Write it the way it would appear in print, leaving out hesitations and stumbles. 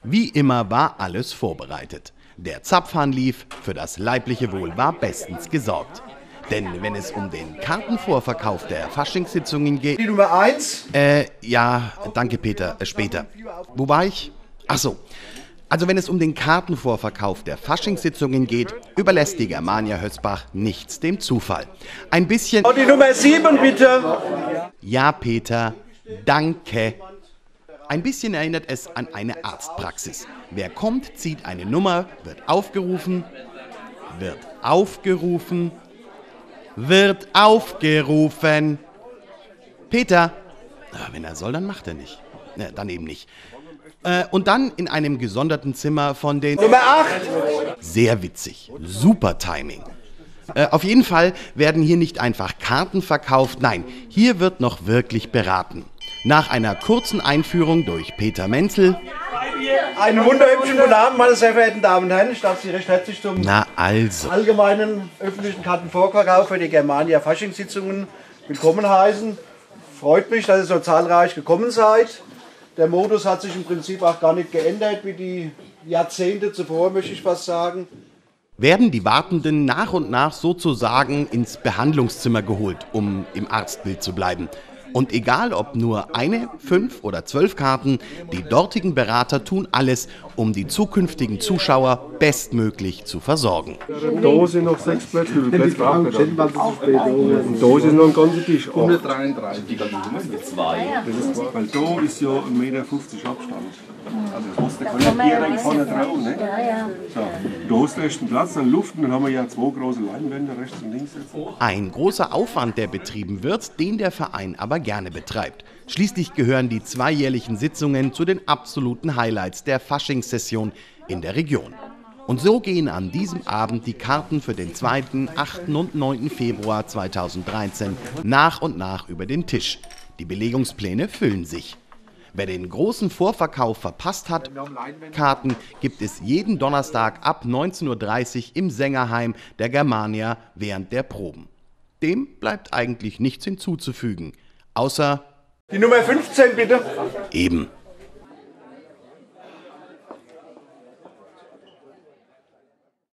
Wie immer war alles vorbereitet. Der Zapfhahn lief, für das leibliche Wohl war bestens gesorgt. Denn wenn es um den Kartenvorverkauf der Faschingssitzungen geht... Die Nummer 1? Ja, danke Peter, später. Wo war ich? Ach so. Also wenn es um den Kartenvorverkauf der Faschingssitzungen geht, überlässt die Germania Hösbach nichts dem Zufall. Ein bisschen... Und die Nummer 7 bitte. Ja, Peter, danke. Ein bisschen erinnert es an eine Arztpraxis. Wer kommt, zieht eine Nummer, wird aufgerufen, wird aufgerufen. Peter, wenn er soll, dann macht er nicht. Dann eben nicht. Und dann in einem gesonderten Zimmer von den... Nummer 8. Sehr witzig, super Timing. Auf jeden Fall werden hier nicht einfach Karten verkauft, nein, hier wird noch wirklich beraten. Nach einer kurzen Einführung durch Peter Menzel. Einen wunderhübschen guten Abend, meine sehr verehrten Damen und Herren. Ich darf Sie recht herzlich zum allgemeinen öffentlichen Kartenvorverkauf für die Germania Faschingssitzungen willkommen heißen. Freut mich, dass ihr so zahlreich gekommen seid. Der Modus hat sich im Prinzip auch gar nicht geändert wie die Jahrzehnte zuvor, möchte ich fast sagen. Werden die Wartenden nach und nach sozusagen ins Behandlungszimmer geholt, um im Arztbild zu bleiben. Und egal ob nur 1, 5 oder 12 Karten, die dortigen Berater tun alles, um die zukünftigen Zuschauer bestmöglich zu versorgen. Da sind noch 6 Plätze, wie viele Plätze braucht ihr da? Und da ist noch ein ganzer Tisch. 133. Die Nummer mit 2. Weil da ist ja 1,50 Meter Abstand. Also das musst du direkt vorne drauf, ne? So, da hast du erst einen Platz an Luft und dann haben wir ja 2 große Leinwände rechts und links jetzt. Ein großer Aufwand, der betrieben wird, den der Verein aber gerne betreibt. Schließlich gehören die 2 jährlichen Sitzungen zu den absoluten Highlights der Faschingssession in der Region. Und so gehen an diesem Abend die Karten für den 2., 8. und 9. Februar 2013 nach und nach über den Tisch. Die Belegungspläne füllen sich. Wer den großen Vorverkauf verpasst hat, Karten gibt es jeden Donnerstag ab 19:30 Uhr im Sängerheim der Germania während der Proben. Dem bleibt eigentlich nichts hinzuzufügen, außer... Die Nummer 15 bitte. Eben.